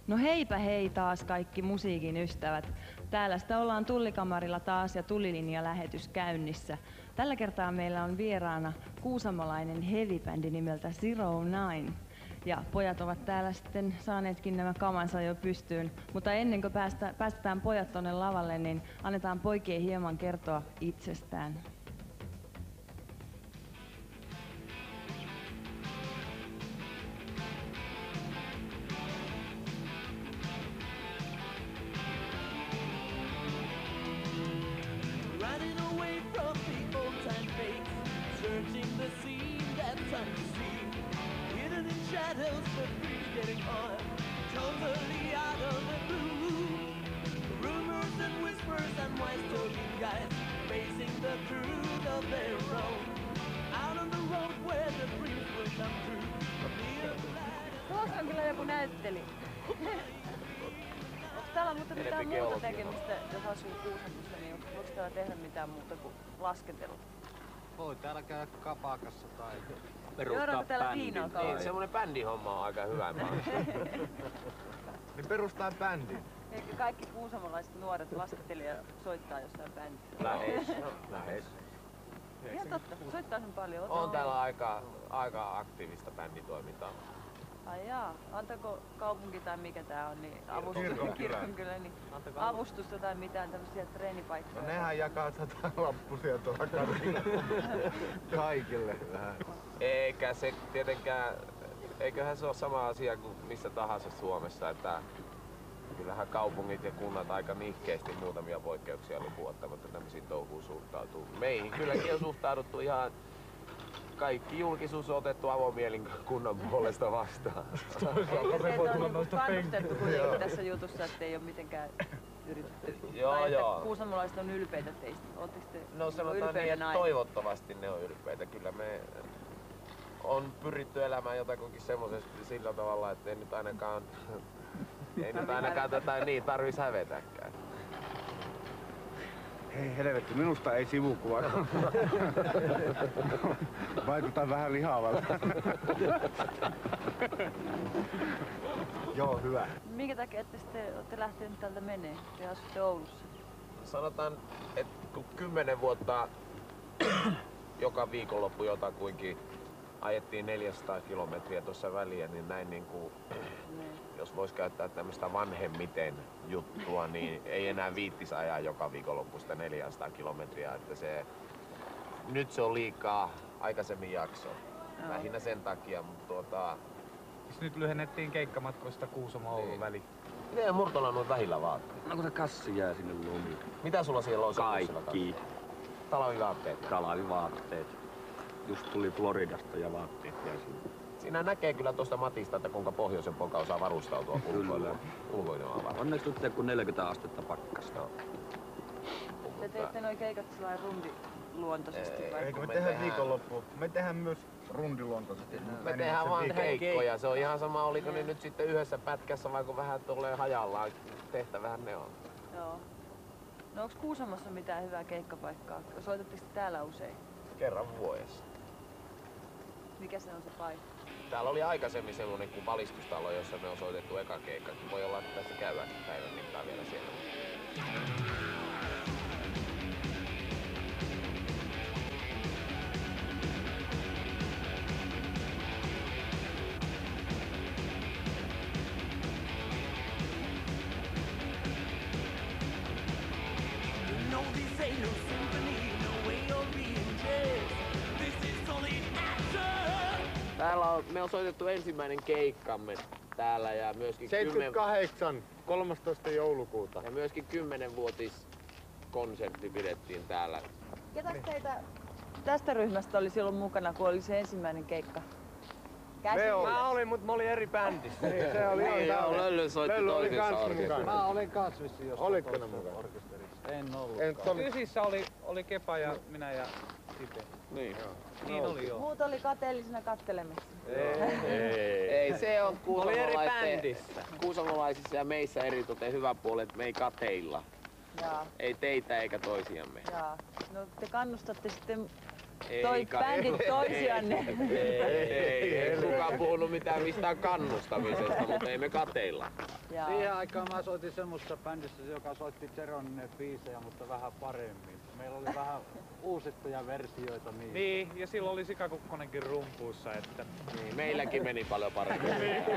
No heipä hei taas kaikki musiikin ystävät. Täällä sitä ollaan Tullikamarilla taas ja Tulilinja-lähetys käynnissä. Tällä kertaa meillä on vieraana kuusamolainen heavy-bändi nimeltä Zero Nine. Ja pojat ovat täällä sitten saaneetkin nämä kamansa jo pystyyn. Mutta ennen kuin päästetään pojat tonne lavalle, niin annetaan poikien hieman kertoa itsestään. Tuossa on kyllä joku näytteli. Onko täällä muuten mitään muuta tekemistä, jos asuu Kuusamossa, niin voiko täällä tehdä mitään muuta kuin lasketella? Voi täällä käydä kapakassa tai perustaa bändin. Niin, semmonen bändihomma on aika hyvä. Niin perustaa bändin. Eikö kaikki kuusamolaiset nuoret lasketelijat soittaa jossain bändissä? Lähes. Ihan totta, soittaa sen paljon. On täällä aika aktiivista bänditoimintaa. Ai jaa, antako kaupunki tai mikä tää on, niin kirkonkylä, niin avustusta tai mitään tämmöisiä treenipaikkoja? No nehän jakaa 100 lappusia tuolla kadilla kaikille vähän. Eikä se tietenkään, eiköhän se ole sama asia kuin missä tahansa Suomessa, että kyllähän kaupungit ja kunnat aika nihkeästi muutamia poikkeuksia lukuun ottamatta tämmöisiin touhuun suhtautuu. Meihin kylläkin on suhtauduttu ihan kaikki julkisuus on otettu avomielin kunnan puolesta vastaan. Teitä on kannustettu kuitenkin tässä jutussa, ettei ole mitenkään yritetty. Joo. Kuusamolaiset on ylpeitä teistä. Oletteko te no sanotaan niin, että toivottavasti ne on ylpeitä. Kyllä me on pyritty elämään jotakuinkin semmoisesti sillä tavalla, että ei nyt ainakaan tätä niin tarvitsisi hävetäkään. Hei helvetti, minusta ei sivukuva. Vaikutaan vähän lihavalta. Joo, hyvä. Minkä takia ette sitten olette lähteneet täältä menee? Te asutte Oulussa. Sanotaan, että kun 10 vuotta joka viikonloppu jotakuinkin ajettiin 400 kilometriä tuossa väliä, niin näin niin kuin, jos vois käyttää tämmöistä vanhemmiten juttua, niin ei enää viittis ajaa joka viikonloppu sitä 400 kilometriä, että nyt se on liikaa, aikaisemmin jakso. Lähinnä sen takia, mutta Nyt lyhennettiin keikkamatkoista Kuusamo-Oulun väli. Miten Murtola noin vähillä vaatteet? No kun se kassi jää sinne lumiin. Mitä sulla siellä on? Kaikki. Talvivaatteet? Talvivaatteet. Just tuli Floridasta ja vaatteet jäi sinne. Siinä näkee kyllä tuosta Matista, että kuinka pohjoisen poika osaa varustautua ulkoilemaan. Onneksi nyt kun 40 astetta pakkasta. Te teette noi keikat sellainen rundiluontoisesti vai? Eikö me tehdään viikonloppuun? Me tehdään myös rundiluontoisesti. Me tehdään vaan keikkoja. Se on ihan sama, oliko ne nyt sitten yhdessä pätkässä vai kun vähän tulee hajallaan. Tehtävähän ne on. Joo. No onks Kuusamossa mitään hyvää keikkapaikkaa? Soitatteko täällä usein? Kerran vuodessa. Mikä se on se paikka? Täällä oli aikaisemmin sellainen kuin valistustalo, jossa me on soitettu eka keikka. Voi olla, että tässä käydään päivän mittaan vielä siellä. Me on soitettu ensimmäinen keikkamme täällä ja myöskin 78, 13. joulukuuta. Ja myöskin 10-vuotis konsertti pidettiin täällä. Ketäs teitä tästä ryhmästä olisi ollut mukana, kun oli se ensimmäinen keikka? Mä olin, mutta mä olin eri bändissä. Niin, se oli ihan Löllö soitti toisessa orkesterissa. Mä olin kans vissiin jossain Olitko ne mukana? orkesterissa. En ollut. Ysissä oli Kepa ja minä ja Sipe. Niin. Niin oli joo. Muut oli kateellisena kattelemassa. Ei, se on oli eri bändissä. Kuusamolaisissa ja meissä eritoten hyvä puoli, että me ei kateilla. Jaa. Ei teitä eikä toisiamme. Jaa. No te kannustatte sitten bändit toisianne. Ei kukaan puhunut mitään mistään kannustamisesta, mutta ei me kateilla. Siihen aikaan mä soitin semmoista bändissä, joka soitti Jeronin biisejä, mutta vähän paremmin. Meillä oli vähän uusittuja versioita niistä. Niin, ja silloin oli Sika Kukkonenkin rumpuissa, että... Niin, meilläkin meni paljon paremmin.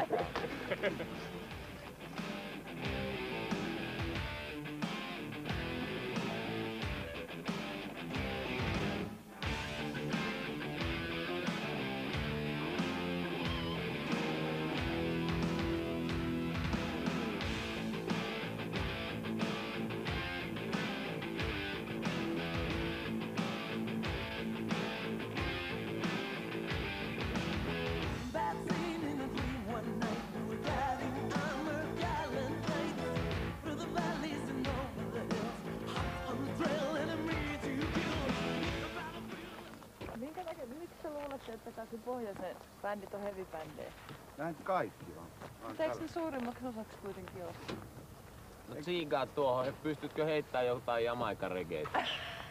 Miksi sä luulet, että kaikki pohjoisen bändit on heavy-bändejä? Näin kaikki on. Mutta eikö ne suurimmaksi osaksi kuitenkin ole? No tsiigaa tuohon, pystytkö heittämään jotain Jamaica-regeitä?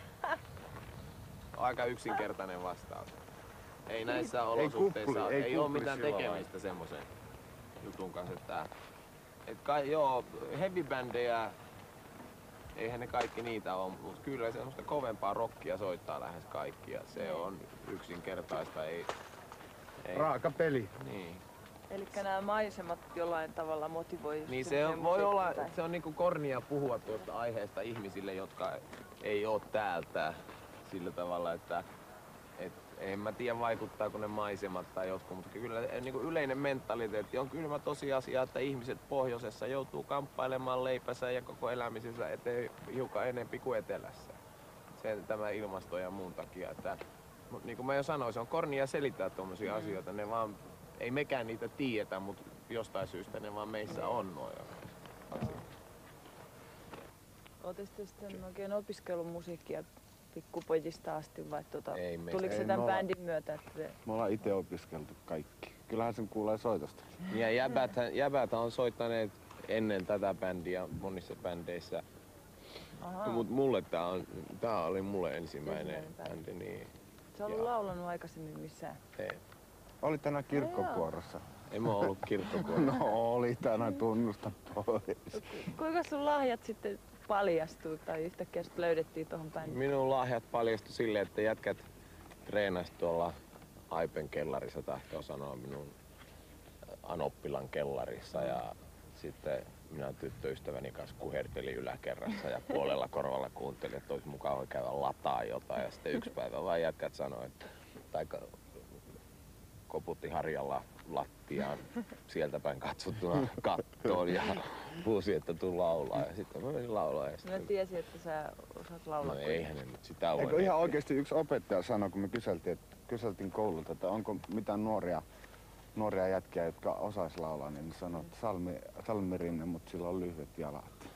Aika yksinkertainen vastaus. Ei näissä olosuhteissa, ei ole mitään tekemistä semmoisen jutun kanssa. Joo, heavy-bändejä, eihän ne kaikki niitä ole, mutta kyllä semmoista kovempaa rockia soittaa lähes kaikki ja se on yksinkertaista. Ei. Raaka peli. Niin. Elikkä nämä maisemat jollain tavalla motivoi. Niin se voi olla, se on niinku kornia puhua tuosta aiheesta ihmisille, jotka ei ole täältä sillä tavalla, että en mä tiedä vaikuttaako ne maisemat tai jotkut, mutta kyllä niinku yleinen mentaliteetti on kylmä tosiasia, että ihmiset pohjoisessa joutuu kamppailemaan leipänsä ja koko elämisensä eteen hiukan enempi kuin etelässä. Tämä ilmasto ja muun takia, että niin kuin mä jo sanoin, se on kornia selittää tommosia asioita, ne vaan ei mekään niitä tiedetä, mutta jostain syystä ne vaan meissä on noin asiat. Ootte sitten oikein opiskellut musiikkia pikkupojista asti vai tuliko se Ei, tämän bändin myötä? Että Me ollaan itse opiskeltu kaikki. Kyllähän sen kuulee soitosta. Ja jäbät on soittaneet ennen tätä bändiä monissa bändeissä. Mut mulle tää oli mulle ensimmäinen bändi. Niin. Sä oot laulanut aikaisemmin missään? Ei. Oli tänään kirkkokuorossa. En mä ollut kirkkokuorossa. No oli tänään, tunnusta pois. Kuinka sun lahjat sitten paljastuu tai yhtäkkiä sut löydettiin tohon bändiin? Minun lahjat paljastui silleen, että jätkät treenasi tuolla Aipen kellarissa, tahtoo sanoa minun Anoppilan kellarissa ja sitten minä tyttöystäväni kanssa kuhertelin yläkerrassa ja puolella korvalla kuuntelin, että olisi mukava käydä lataa jotain ja sitten yksi päivä vaan jätkät sanoi, että koputti harjalla lattiaan sieltä päin katsottuna kattoon ja huusi, että tuu laulaa ja sitten mä menin laulaa. Mä tiesin, että sä osaat laulaa. No eihän ne nyt sitä ole. Eikö ihan oikeesti yksi opettaja sanoi, kun me kyseltiin koululta, että onko mitään nuoria jätkiä, jotka osais laulaa, niin sanoi, että Salmi-Rinne, mutta sillä on lyhyet jalat.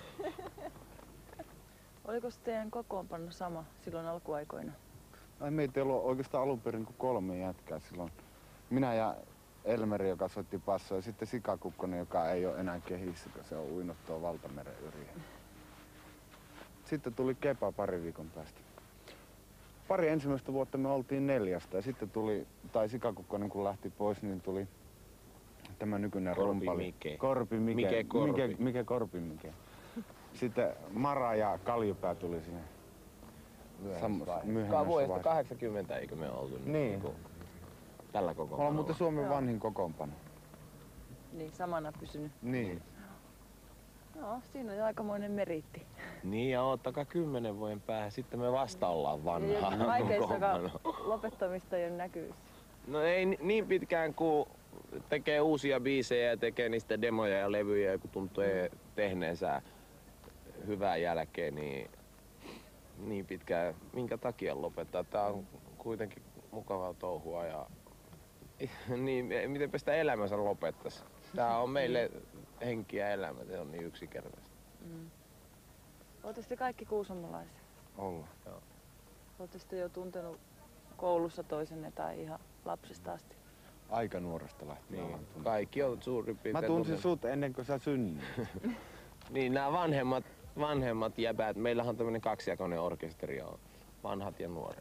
Oliko se teidän kokoonpano sama silloin alkuaikoina? Meitä ei ollut oikeastaan alun perin kuin 3 jätkää silloin. Minä ja Elmeri, joka soitti passoa, ja sitten Sika Kukkonen, joka ei ole enää kehissä, kun se on uinut tuon valtameren yriin. Sitten tuli Kepa pari viikon päästä. Pari ensimmäistä vuotta me oltiin 4 ja sitten tuli, tai Sika Kukkonen kun lähti pois, niin tuli tämä nykyinen rumpali. Mike Korpi Mike. Sitten Mara ja Kaljupää tuli sinne. Myöhemmässä vuodesta 80 eikö me oltu niin. Tällä kokoonpanolla? Ollaan muuten Suomen vanhin kokoonpano. Niin, samana pysynyt. Niin. No, siinä on jo aikamoinen meriitti. Niin, ja ottakaa 10 vuoden päähän, sitten me vasta ollaan vanhaa Vaikeissakaan lopettamista ei ole näkyvissä. No ei niin pitkään kuin tekee uusia biisejä ja tekee niistä demoja ja levyjä, ja kun tuntuu tehneensä hyvää jälkeen, niin pitkään, minkä takia lopettaa. Tää on kuitenkin mukavaa touhua ja niin, mitenpä sitä elämänsä lopettaisi. Tää on meille henki ja elämä, se on niin yksinkertaista. Ootte sitten kaikki kuusamolaisia? Ollaan. Ootte sitten jo tuntenut koulussa toisenne tai ihan lapsesta asti? Aika nuoresta lähtien. Niin. Kaikki on suurin piirtein. Mä tunsin sut ennen kuin sä synnyit. Niin, nämä vanhemmat jäbät. Meillähän on tämmönen kaksijakoinen orkesteri, on vanhat ja nuoret.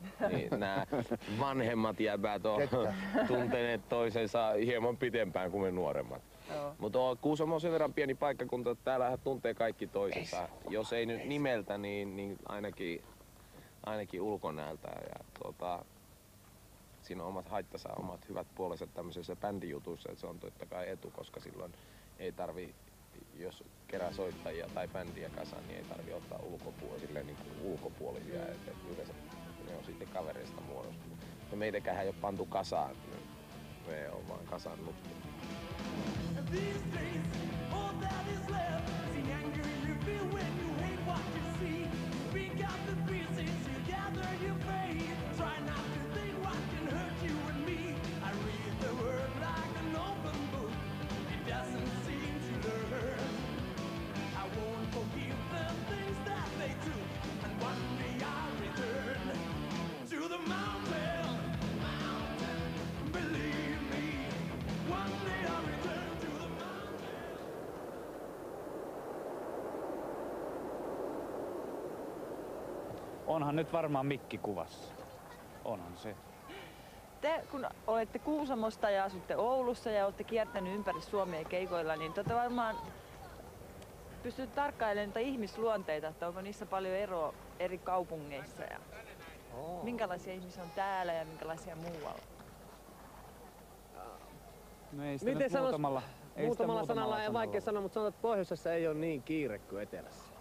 Niin nämä vanhemmat jäbät on tunteneet toisensa hieman pitempään kuin me nuoremmat. Mutta Kuusamo on sen verran pieni paikkakunta, että täällä tuntee kaikki toisensa. Jos ei nyt nimeltä, niin ainakin ulkonäöltä. Ja siinä on omat haittansa, omat hyvät puolensa tämmöisessä bändijutussa. Et se on totta kai etu, koska silloin ei tarvi, jos kerää soittajia tai bändiä kasaan, niin ei tarvi ottaa ulkopuolisia. Et yleensä ne on sitten kavereista muodostunut. Ja meitäkään ei ole pantu kasaan, me on vaan kasannuttu. Onhan nyt varmaan mikki kuvassa. Onhan se. Te kun olette Kuusamosta ja asutte Oulussa ja olette kiertänyt ympäri Suomea keikoilla, niin te varmaan pystytte tarkkailemaan niitä ihmisluonteita, että onko niissä paljon eroa eri kaupungeissa ja minkälaisia ihmisiä on täällä ja minkälaisia muualla? No ei sitä nyt muutamalla sanalla ei vaikea sanoa, mutta sanotaan, että pohjoisessa ei ole niin kiire kuin etelässä.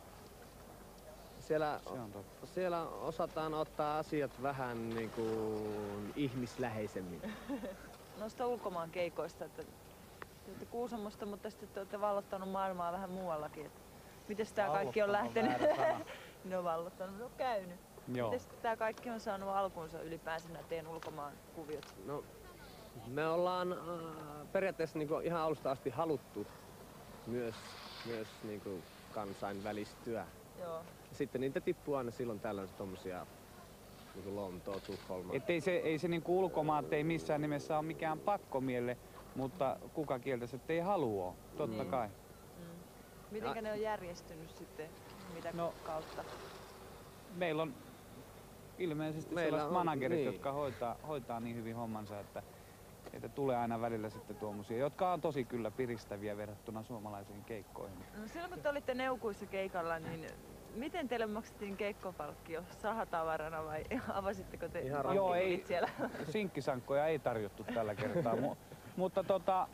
Siellä osataan ottaa asiat vähän niin kuin ihmisläheisemmin. Noista ulkomaan keikoista, että te olette Kuusamosta, mutta sitten te olette vallottanut maailmaa vähän muuallakin. Miten tämä kaikki on lähtenyt? Ne on vallottanut, ne on käynyt. Miten tämä kaikki on saanut alkunsa ylipäänsä nämä teidän ulkomaan kuviot? No, me ollaan periaatteessa niin kuin ihan alusta asti haluttu myös niin kuin kansainvälistyä. Joo. Sitten niitä tippuu aina silloin tällöin tommosia niinku Lontoo, Tukholma. Ei se niinku ulkomaat ei missään nimessä ole mikään pakkomielle, mutta kuka kieltäisi, ettei halua, totta kai. Mitenkä ne on järjestynyt sitten, mitä kautta? Meillä on ilmeisesti sellaiset managerit, jotka hoitaa niin hyvin hommansa, että tulee aina välillä sitten tuommoisia, jotka on tosi kyllä piristäviä verrattuna suomalaisiin keikkoihin. No silloin kun te olitte Neukuissa keikalla, niin miten teille maksettiin keikkopalkkio? Sahatavarana vai avasitteko te pankkipelit siellä? Sinkkisankkoja ei tarjottu tällä kertaa, mutta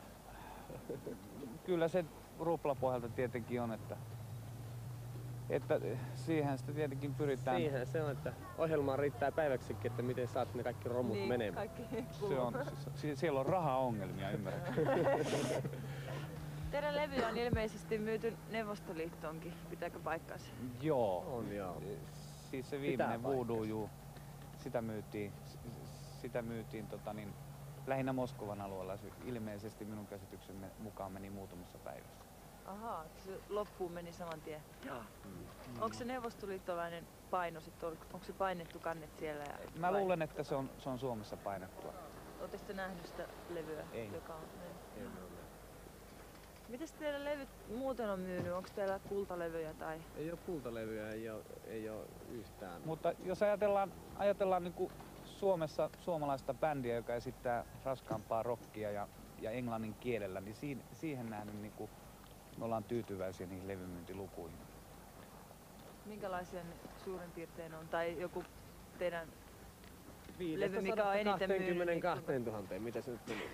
kyllä se ruplapohjalta tietenkin on, että siihen sitä tietenkin pyritään. Siihen se on, että ohjelmaan riittää päiväksikin, että miten saat ne kaikki romut niin, menemään. Siellä on rahaongelmia, ymmärrätkö? Teidän levy on ilmeisesti myyty Neuvostoliittoonkin, pitääkö paikkansa? Joo. On joo. Siis se viimeinen Voodoo, sitä myytiin lähinnä Moskovan alueella. Se ilmeisesti minun käsityksemme mukaan meni muutamassa päivässä. Ahaa, se loppuun meni saman tien. Onko se neuvostoliittolainen paino sitten, onko se painettu kannet siellä? Mä luulen, että se on Suomessa painettua. Oletteko te nähnyt sitä levyä? Ei. Joka on, mites teidän levyt muuten on myynyt? Onko teillä kultalevyjä tai? Ei ole kultalevyjä, ei ole yhtään. Mutta jos ajatellaan niin kuin Suomessa suomalaista bändiä, joka esittää raskaampaa rockia ja englannin kielellä, niin siihen nähden niin kuin me ollaan tyytyväisiä niihin levymyyntilukuihin. Minkälaisia ne suurin piirtein on? Tai joku teidän levy, mikä on eniten myynyt? 22 000, mitä se nyt meni?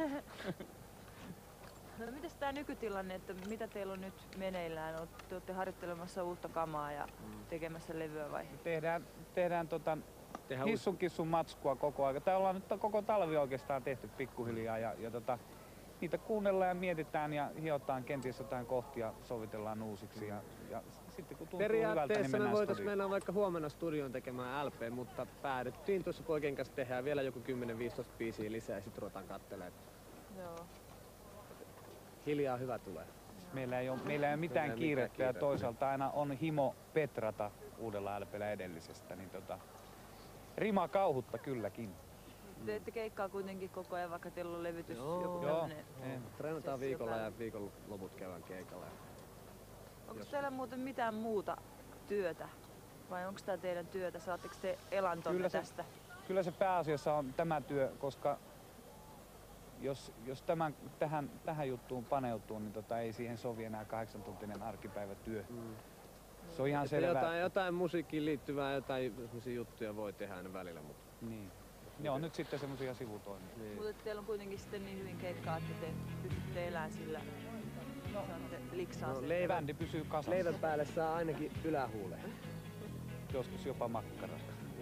No mitäs tää nykytilanne, että mitä teillä on nyt meneillään? Te olette harjoittelemassa uutta kamaa ja tekemässä levyä vai? Tehdään hissun kissun matskua koko ajan. Tää ollaan nyt koko talvi oikeastaan tehty pikkuhiljaa ja niitä kuunnellaan ja mietitään ja hiotaan kenties jotain kohtia, sovitellaan uusiksi ja sitten kun tuntuu hyvältä, niin periaatteessa mennään me voitais mennä vaikka huomenna studioon tekemään LP, mutta päädyttiin tuossa poikien kanssa tehdään vielä joku 10-15 biisiä lisää ja sitten ruvetaan katselemaan. Joo. Hiljaa hyvä tulee. Meillä ei ole mitään kiirettä ja toisaalta aina on himo petrata uudella LP:llä edellisestä, niin rima kauhutta kylläkin. Teette keikkaa kuitenkin koko ajan, vaikka teillä on levytys joku Joo. tämmönen. Treenataan viikolla ja viikonloput käydään keikalla. Onko teillä muuten mitään muuta työtä Vai onko tämä teidän työtä? Saatteko te elantonne tästä? Kyllä se pääasiassa on tämä työ, koska jos tähän juttuun paneutuu, niin ei siihen sovi enää 8-tuntinen arkipäivätyö. Se on ihan selvä. Jotain musiikkiin liittyvää, jotain juttuja voi tehdä aina välillä. Mutta... Niin. Ne on nyt sitten semmoisia sivutoimia. Niin. Mutta teillä on kuitenkin sitten niin hyvin keikkaa, että te pystytte elämään sillä. Saatte liksaa bändi pysyy kasassa. Leivän päälle saa ainakin ylähuuleen. Joskus jopa makkaraa.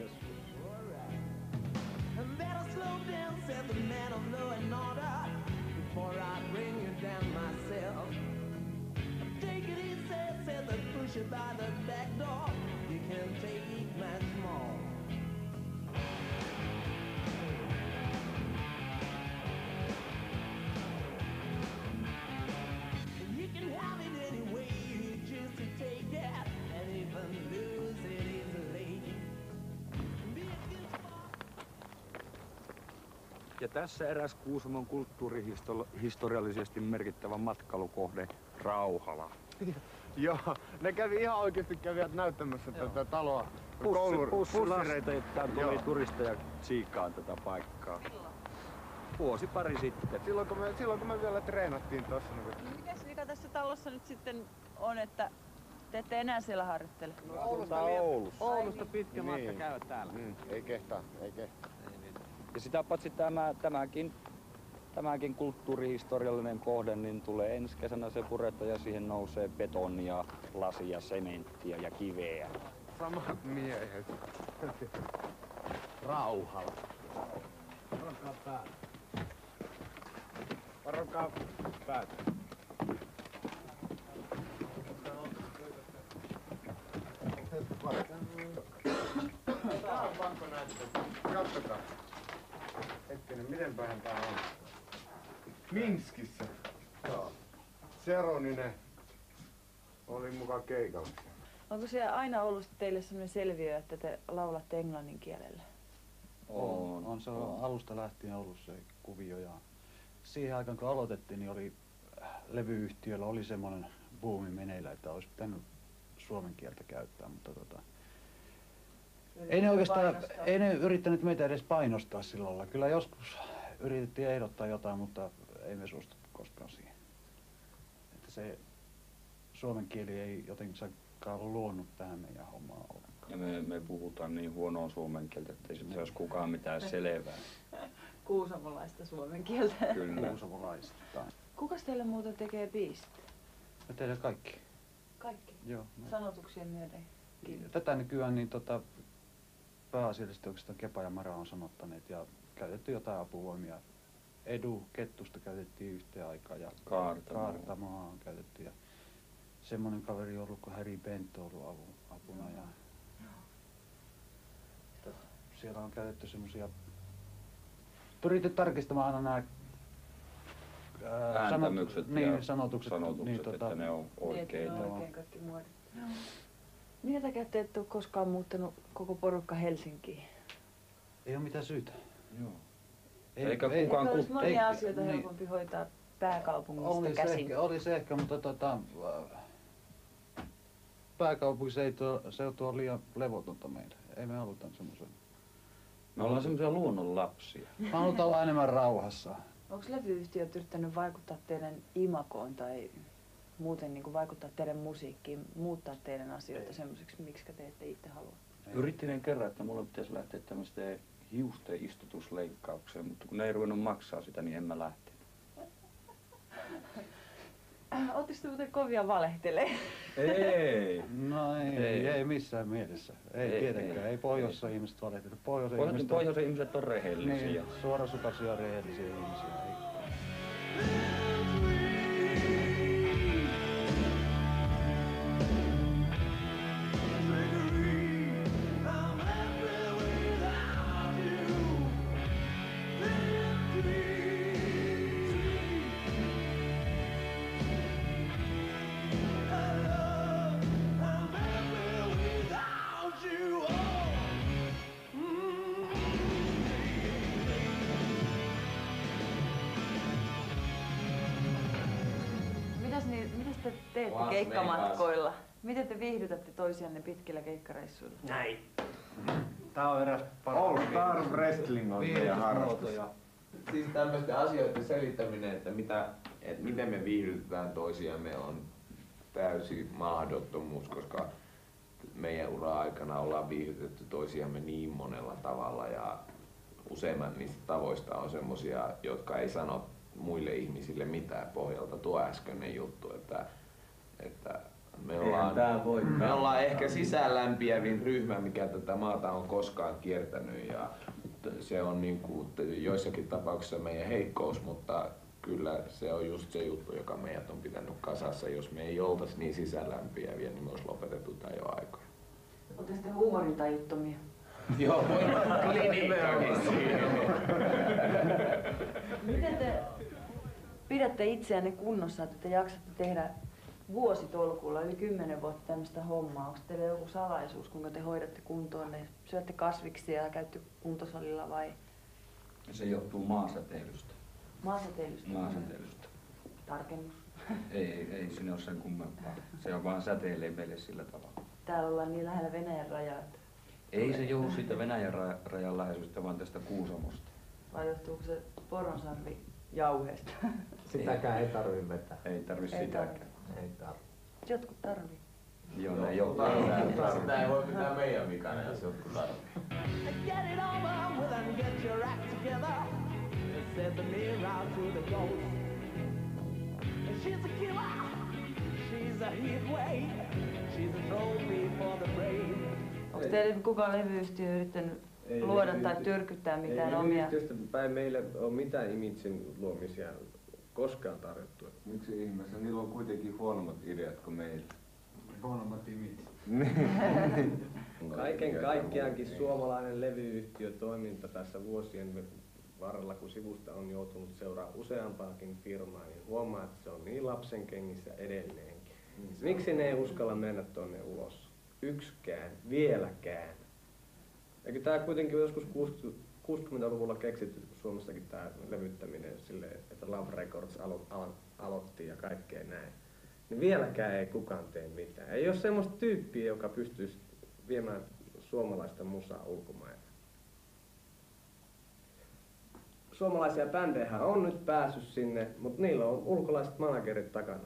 Ja tässä eräs Kuusamon kulttuurihistoriallisesti merkittävä matkailukohde, Rauhala. Joo, ne kävi ihan oikeesti näyttämässä tätä taloa. Bussireita tuli turisteja tsiikkaan tätä paikkaa. Vuosi pari sitten. Silloin kun me vielä treenattiin tossa. Niin mikäs vika tässä talossa nyt sitten on, että te ette enää siellä harjoittele? Oulusta pitkä matka käydä täällä. Ei kehtaa. Ja sitä paitsi tämäkin kulttuurihistoriallinen kohde, niin tulee ensi kesänä se puretta ja siihen nousee betonia, lasia, sementtiä ja kiveä. Samat miehet. Rauhala. Varokaa päätä. Varokaa päätä. Tää on pakko näyttää. Katsokaa. Hetkinen, mitenpähän tää on? Minskissä. Joo. Seroninen oli mukaan keikalla. Onko se aina ollut teille sellainen selviö, että te laulatte englannin kielellä? On se alusta lähtien ollut se kuvio. Ja siihen aikaan kun aloitettiin, niin oli levyyhtiöllä oli semmoinen buumi meneillä, että olisi pitänyt suomen kieltä käyttää, mutta ei ne yrittänyt meitä edes painostaa sillä lailla. Kyllä joskus yritettiin ehdottaa jotain, mutta ei me suostuttu koskaan siihen. Että se suomen kieli ei jotenkin luonut tähän meidän hommaan ollenkaan. Ja me puhutaan niin huonoa suomen kieltä, ettei se olisi kukaan mitään selvää. Kuusamolaista suomen kieltä. Kyllä. Kuusamolaista. Kukas teille muuten tekee biisit? Me tehdään kaikki. Kaikki? Joo. Sanotuksien myöden. Tätä nykyään niin pääasiallisesti oikeastaan Kepa ja Mara on sanottaneet ja käytetty jotain apuvoimia. Edu Kettusta käytettiin yhteen aikaan ja Kaartamaa on käytetty ja semmoinen kaveri on ollut kuin Harry Bent on ollut apuna ja siellä on käytetty semmoisia, pyritty tarkistamaan aina nämä ääntämykset ja sanotukset niin, että ne on oikeita. Oikein kaikki muodot. Minkä takia te ette ole koskaan muuttanut koko porukka Helsinkiin? Ei ole mitään syytä. Joo. Eikä kukaan olisi monia asioita helpompi hoitaa pääkaupungista käsin. Olisi ehkä, mutta pääkaupunkiseutu on liian levotonta meille. Ei me haluta semmoisen. Me ollaan semmoisia luonnonlapsia. Me halutaan olla enemmän rauhassa. Onko levyyhtiöt yrittänyt vaikuttaa teidän imagoon tai muuten niin kuin vaikuttaa teidän musiikkiin, muuttaa teidän asioita semmoiseksi, miksi te ette itse halua? Yrittinen kerran, että mulla pitäisi lähteä tämmöiseen hiusten istutusleikkaukseen, mutta kun ne ei ruvennut maksaa sitä, niin en mä lähtenyt. Ootteko te muuten kovia valehtelee? Ei! No ei missään mielessä. Ei tietenkään. Ei pohjoisessa ihmiset valehtele. Pohjoisen ihmiset on rehellisiä. Niin, suorasukaisia rehellisiä ihmisiä. Mitäs te teette keikkamatkoilla? Miten te viihdytätte toisianne pitkillä keikkareissuilla? Näin. Tää on eräs All Star Wrestling on meidän harrastus. Siis tämmöisten asioiden selittäminen, että miten me viihdytetään toisiamme on täysin mahdottomuus, koska meidän ura-aikana ollaan viihdytetty toisiamme niin monella tavalla ja useimmat niistä tavoista on semmosia, jotka ei sano muille ihmisille mitään pohjalta. Tuo äskeinen juttu, että me ollaan ehkä sisäänlämpiävin ryhmä, mikä tätä maata on koskaan kiertänyt ja se on niin kuin joissakin tapauksissa meidän heikkous, mutta kyllä se on just se juttu, joka meidät on pitänyt kasassa. Jos me ei oltaisi niin sisäänlämpiäviä, niin me olisi lopetettu tää jo aikoja. Oletteko te huumorintajuttomia? Joo, klinikkakin siihen. Miten te pidätte itseänne kunnossa, että te jaksatte tehdä vuositolkulla yli 10 vuotta tämmöistä hommaa? Onko teillä joku salaisuus, kuinka te hoidatte kuntoonne? Syötte kasviksia ja käytte kuntosalilla vai? Se johtuu maasäteilystä. Maasäteilystä? Maasäteilystä. Tarkennus. Ei sinne ole sen kummempaa. Se on vaan säteilee meille sillä tavalla. Täällä ollaan niin lähellä Venäjän rajaa. Että Ei se johdu siitä Venäjän rajan läheisyydestä, vaan tästä Kuusamosta. vai johtuuko se poronsarvi jauheesta? Sitäkään ei tarvii vetää. Ei tarvi Ei sitäkään. Ei tarvii. Jotkut tarvii. Joo, ne johtuu. Sitä ei voi pitää meidän vikana, jos jotkut tarvii. Get it over with and get your act together. Send the mirror out to the ghost. She's a killer. She's a heatwave. She's a trophy for the brave. Onko teille kukaan levyyhtiö yrittänyt luoda tai tyrkyttää mitään omia? Ei päin meille ole mitään imitsin luomisia koskaan tarjottu. Miksi ihmeessä? Niillä on kuitenkin huonommat ideat kuin meillä. huonommat imit. Kaiken kaikkiaankin suomalainen levyyhtiötoiminta tässä vuosien varrella, kun sivusta on joutunut seuraamaan useampaakin firmaa, niin huomaa, että se on niin lapsen kengissä edelleenkin. Miksi ne ei uskalla mennä tuonne ulos? Yksikään, vieläkään. Eikö tää kuitenkin joskus 60-luvulla keksitty Suomessakin tää levyttäminen silleen, että Love Records aloitti ja kaikkea näin. Niin vieläkään ei kukaan tee mitään. Ei ole semmoista tyyppiä, joka pystyisi viemään suomalaista musaa ulkomaille. Suomalaisia bändejä on nyt päässyt sinne, mutta niillä on ulkolaiset managerit takana.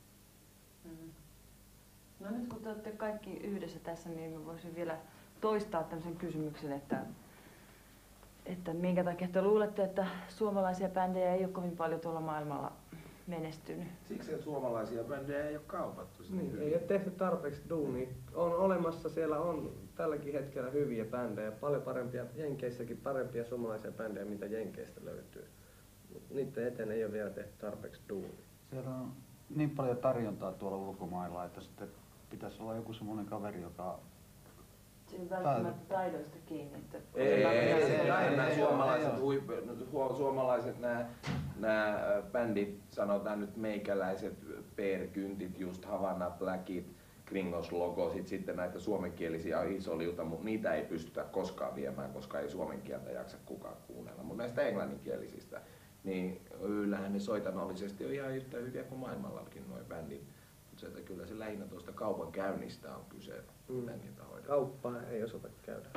No nyt kun te olette kaikki yhdessä tässä, niin mä voisin vielä toistaa tämmöisen kysymyksen, että minkä takia te luulette, että suomalaisia bändejä ei ole kovin paljon tuolla maailmalla menestynyt? Siksi, että suomalaisia bändejä ei ole kaupattu. Niin, ei ole tehty tarpeeksi duunia. On olemassa, siellä on tälläkin hetkellä hyviä bändejä, paljon parempia, Jenkeissäkin parempia suomalaisia bändejä, mitä Jenkeistä löytyy. Mut niiden eteen ei ole vielä tehty tarpeeksi duunia. Siellä on niin paljon tarjontaa tuolla ulkomailla, että sitten pitäisi olla joku semmoinen kaveri, joka... Se on välttämättä taidoista kiinni. Että Nämä suomalaiset nämä bändit, sanotaan nyt meikäläiset, PR-kyntit, just Havana Blackit, Kringos Logo, sitten näitä suomenkielisiä on iso liuta, mutta niitä ei pystytä koskaan viemään, koska ei suomen kieltä jaksa kukaan kuunnella. Mutta näistä englanninkielisistä, niin yllähän ne soitanollisesti on ihan yhtä hyviä kuin maailmallakin nuo bändit. Mutta kyllä se lähinnä tuosta kaupan käynnistä on kyse, miten niitä hoidetaan. Kauppaa ei osata käydä.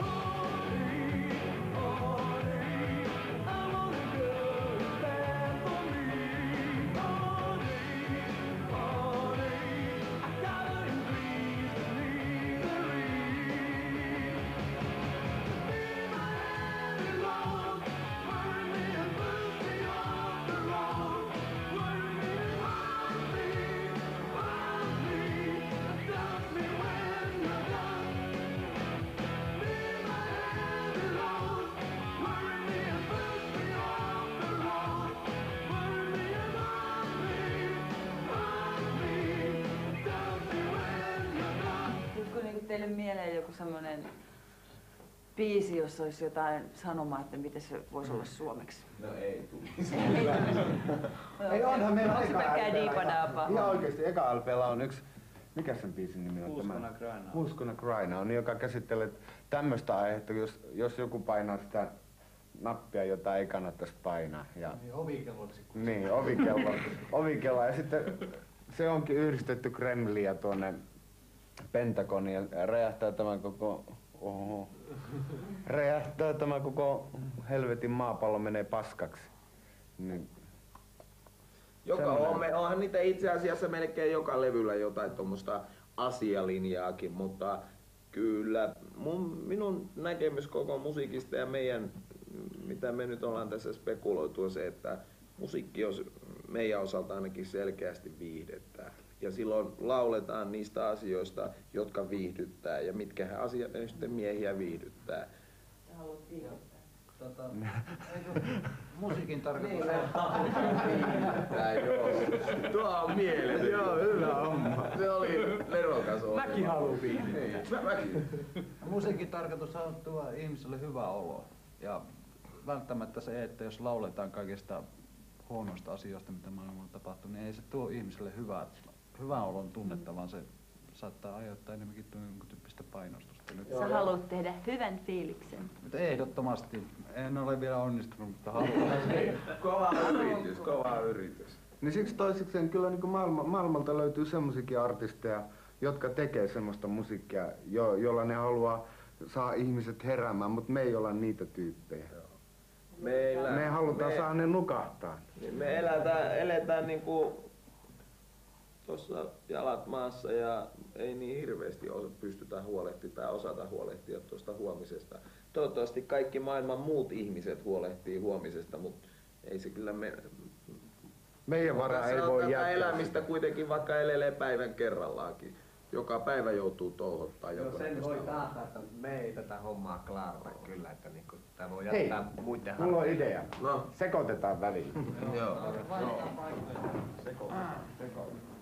Teille mieleen joku semmoinen biisi, jossa olisi jotain sanomaa, että miten se voisi olla suomeksi? No ei tulisi. Ei onhan meillä Onko se pelkkää diipadaapaa? Ihan oikeesti, eka LP:llä on yksi, mikä sen biisin nimi on? Huuskona Kraina. Huuskona Kraina on, joka käsittelee tämmöistä aihetta, jos joku painaa sitä nappia, jota ei kannattaisi painaa. Ja Niin ovikello olisi kuin niin, ovikello. Ja sitten se onkin yhdistetty Kremliä tuonne Pentagoni ja räjähtää tämä koko helvetin maapallo menee paskaksi. Niin. Onhan niitä itse asiassa melkein joka levyllä jotain tuommoista asialinjaakin, mutta kyllä minun näkemys koko musiikista ja mitä me nyt ollaan tässä spekuloitu, on se, että musiikki on meidän osalta ainakin selkeästi viihdettä. Ja silloin lauletaan niistä asioista, jotka viihdyttää ja mitkähän asiat sitten miehiä viihdyttää. Sä haluat viihdyttää. Musiikin tarkoitus Tuo on mieletön. Joo, hyvä homma. Se oli nerokas ohjelma. Mäkin haluan viihdyttää. Mäkin. Musiikin tarkoitus on tuoda ihmiselle hyvä olo. Ja välttämättä se, että jos lauletaan kaikista huonoista asioista, mitä maailmalla tapahtuu, niin ei se tuo ihmiselle hyvän olon tunnetta, vaan se saattaa aiheuttaa enemmänkin jonkun tyyppistä painostusta. Nyt Sä haluat tehdä hyvän fiiliksen. mutta ehdottomasti. En ole vielä onnistunut, mutta haluan. Kova yritys. Niin siksi toisekseen kyllä niin kuin maailmalta löytyy semmoisiakin artisteja, jotka tekee semmoista musiikkia, jolla ne haluaa saa ihmiset heräämään, mutta me ei olla niitä tyyppejä. Me halutaan saada ne nukahtaa. Me eletään niinku tuossa jalat maassa ja ei niin hirveästi pystytä huolehtimaan tai osata huolehtia tuosta huomisesta. Toivottavasti kaikki maailman muut ihmiset huolehtii huomisesta, mutta ei se kyllä meidän varaa ei voi jättää elämistä sitä. kuitenkin vaikka elelee päivän kerrallaankin. Joka päivä joutuu touhottaa Joo, joku. sen voi taata, että me ei tätä hommaa klaarata kyllä, että niinku, tää voi jättää muiden Mulla on idea. No. Sekoitetaan väliin. Joo. Sekoitetaan.